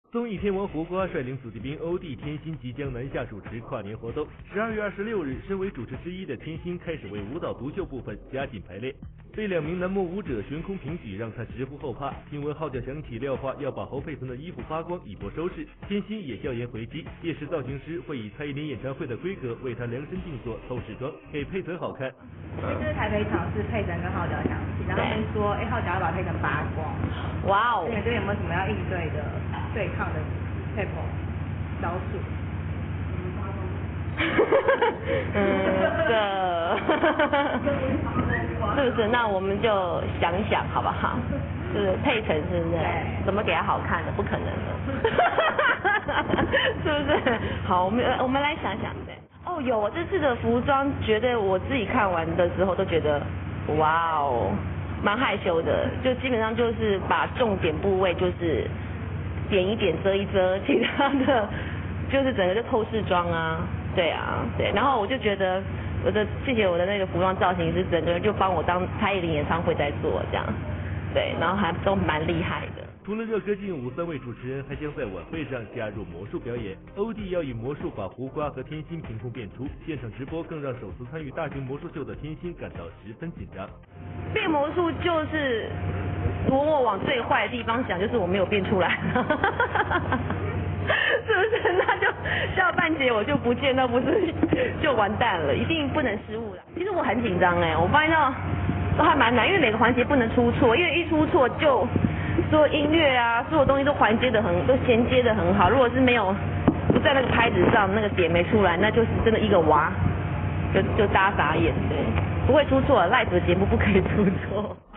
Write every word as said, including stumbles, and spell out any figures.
综艺天王胡瓜率领子弟兵欧弟、天心即将南下主持跨年活动。十二月二十六日，身为主持之一的天心开始为舞蹈独秀部分加紧排练，被两名男模舞者悬空平举，让他直呼后怕。听闻号角响起，廖花要把侯佩岑的衣服扒光以博收视，天心也笑言回击，届时造型师会以蔡依林演唱会的规格为他量身定做透视装，给佩岑好看。 因为这是台北场是佩岑跟号角响起，然后他们说，哎，号角要把佩岑扒光。 哇哦！ 你们这边有没有什么要应对的对抗的 table 招数？ 嗯，这是不是？那我们就想想好不好？就是佩岑是不是？怎么给他好看的？不可能的，是不是？好，我们我们来想想，对。哦，有，我这次的服装，觉得我自己看完的时候都觉得，哇哦，蛮害羞的，就基本上就是把重点部位就是点一点遮一遮，其他的就是整个就透视装啊，对啊，对，然后我就觉得我的谢谢我的那个服装造型师，整个人就帮我当蔡依林演唱会在做这样，对，然后还都蛮厉害的。 除了热歌劲舞，三位主持人还将在晚会上加入魔术表演。欧弟要以魔术把胡瓜和天心凭空变出，现场直播更让首次参与大型魔术秀的天心感到十分紧张。 变魔术就是如果我往最坏的地方想，就是我没有变出来，是不是？那就下半节我就不见，那不是就完蛋了？一定不能失误了。其实我很紧张哎，我发现到都还蛮难，因为每个环节不能出错，因为一出错就。所有音乐啊，所有东西都环接的很，都衔接的很好。如果是没有不在那个拍子上，那个点没出来，那就是真的一个娃，就就大家傻眼，对，不会出错 ，Live 的节目不可以出错。